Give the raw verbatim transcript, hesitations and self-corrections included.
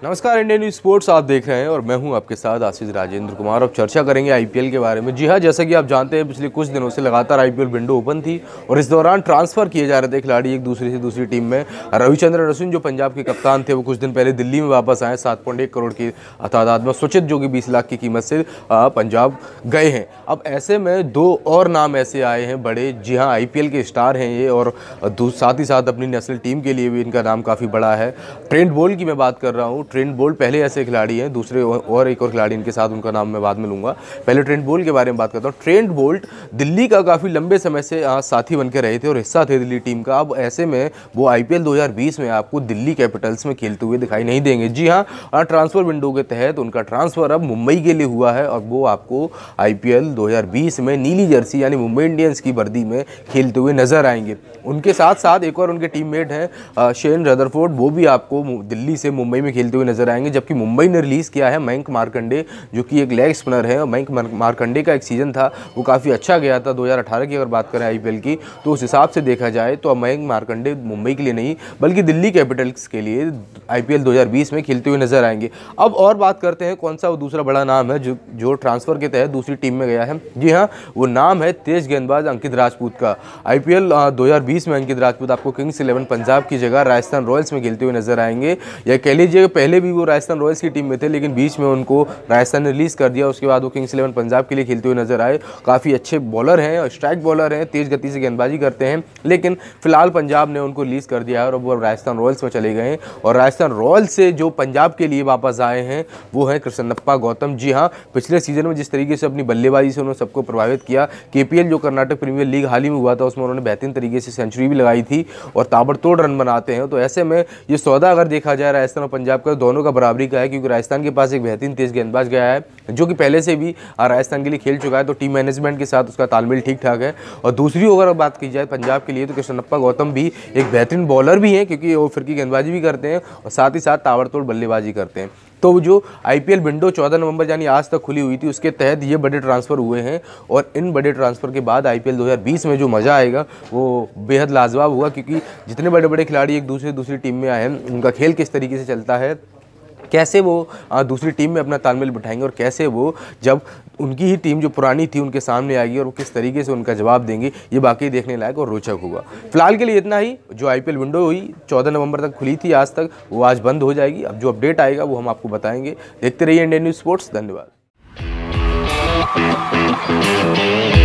नमस्कार, Indian news sports आप देख रहे हैं और मैं हूं आपके साथ आशीष राजेंद्र कुमार। अब चर्चा करेंगे आईपीएल के बारे में। जी हां, जैसा कि आप जानते हैं पिछले कुछ दिनों से लगातार आईपीएल विंडो ओपन थी और इस दौरान ट्रांसफर किए जा रहे थे खिलाड़ी एक दूसरे से दूसरी टीम में। रविचंद्रन अश्विन जो पंजाब के कप्तान थे वो कुछ दिन पहले दिल्ली में वापस आए। सात पॉइंट एक करोड़ की तादाद में सुचित जो कि बीस लाख की कीमत से पंजाब गए हैं। अब ऐसे में दो और नाम ऐसे आए हैं बड़े, जी हाँ आईपीएल के स्टार हैं ये, और साथ ही साथ अपनी नेशनल टीम के लिए भी इनका नाम काफ़ी बड़ा है। ट्रेंट बोल्ट की मैं बात कर रहा हूँ। ट्रेंट बोल्ट पहले ऐसे खिलाड़ी हैं, दूसरे और एक और खिलाड़ी इनके साथ, उनका नाम मैं बाद में लूँगा। पहले ट्रेंट बोल्ट के बारे में बात करता हूँ। ट्रेंट बोल्ट दिल्ली का काफ़ी लंबे समय से साथी बन के रहे थे और हिस्सा थे दिल्ली टीम का। अब ऐसे में वो आईपीएल दो हज़ार बीस में आपको दिल्ली कैपिटल्स में खेलते हुए दिखाई नहीं देंगे। जी हाँ, ट्रांसफर विंडो के तहत उनका ट्रांसफ़र अब मुंबई के लिए हुआ है और वो आपको आईपीएल दो हज़ार बीस में नीली जर्सी यानी मुंबई इंडियंस की वर्दी में खेलते हुए नजर आएंगे। उनके साथ साथ एक और उनके टीममेट हैं शेन रदरफोर्ड, वो भी आपको दिल्ली से मुंबई में खेलते हुए नजर आएंगे। जबकि मुंबई ने रिलीज़ किया है मयंक मार्कंडे, जो कि एक लेग स्पिनर है। मयंक मार्कंडे का एक सीज़न था वो काफ़ी अच्छा गया था दो हज़ार अठारह की अगर बात करें आईपीएल की, तो उस हिसाब से देखा जाए तो मयंक मार्कंडे मुंबई के लिए नहीं बल्कि दिल्ली कैपिटल्स के लिए आईपीएल दो हज़ार बीस में खेलते हुए नजर आएंगे। अब और बात करते हैं कौन सा वो दूसरा बड़ा नाम है जो जो ट्रांसफ़र के तहत दूसरी टीम में गया है। जी हाँ, वो नाम है तेज गेंदबाज अंकित राजपूत का। आईपीएल दो हज़ार बीस में अंकित राजपूत आपको किंग्स इलेवन पंजाब की जगह राजस्थान रॉयल्स में खेलते हुए नजर आएंगे। या कह लीजिए पहले भी वो राजस्थान रॉयल्स की टीम में थे लेकिन बीच में उनको राजस्थान ने रिलीज़ कर दिया। उसके बाद वो किंग्स इलेवन पंजाब के लिए खेलते हुए नजर आए। काफ़ी अच्छे बॉलर हैं, स्ट्राइक बॉलर हैं, तेज़ गति से गेंदबाजी करते हैं, लेकिन फिलहाल पंजाब ने उनको रिलीज़ कर दिया है और वो राजस्थान रॉयल्स में चले गए हैं। और राजस्थान रॉयल्स से जो पंजाब के लिए वापस आए हैं वो है कृष्णप्पा गौतम। जी हाँ, पिछले सीजन में जिस तरीके से अपनी बल्लेबाजी से उन्होंने सबको प्रभावित किया, केपीएल जो कर्नाटक प्रीमियर लीग हाल ही में हुआ था उसमें उन्होंने बेहतरीन तरीके से सेंचुरी भी लगाई थी और ताबड़तोड़ रन बनाते हैं। तो ऐसे में ये सौदा अगर देखा जाए राजस्थान और पंजाब का, दोनों का बराबरी का है, क्योंकि राजस्थान के पास एक बेहतरीन तेज गेंदबाज गया है जो कि पहले से भी राजस्थान के लिए खेल चुका है, तो टीम मैनेजमेंट के साथ उसका तालमेल ठीक ठाक है। और दूसरी अगर बात की जाए पंजाब के लिए तो कृष्णप्पा गौतम भी एक बेहतरीन बॉलर भी हैं, क्योंकि वो फिरकी गेंदबाजी भी करते हैं और साथ ही साथ ताबड़तोड़ बल्लेबाजी करते हैं। तो जो आईपीएल विंडो चौदह नवंबर यानी आज तक खुली हुई थी उसके तहत ये बड़े ट्रांसफ़र हुए हैं और इन बड़े ट्रांसफ़र के बाद आईपीएल दो हज़ार बीस में जो मज़ा आएगा वो बेहद लाजवाब होगा, क्योंकि जितने बड़े बड़े खिलाड़ी एक दूसरे दूसरी टीम में आए हैं उनका खेल किस तरीके से चलता है, कैसे वो दूसरी टीम में अपना तालमेल बिठाएंगे और कैसे वो जब उनकी ही टीम जो पुरानी थी उनके सामने आएगी और वो किस तरीके से उनका जवाब देंगे, ये बाकी देखने लायक और रोचक होगा। फिलहाल के लिए इतना ही। जो आईपीएल विंडो हुई चौदह नवंबर तक खुली थी आज तक, वो आज बंद हो जाएगी। अब जो अपडेट आएगा वो हम आपको बताएंगे। देखते रहिए इंडियन न्यूज़ स्पोर्ट्स। धन्यवाद।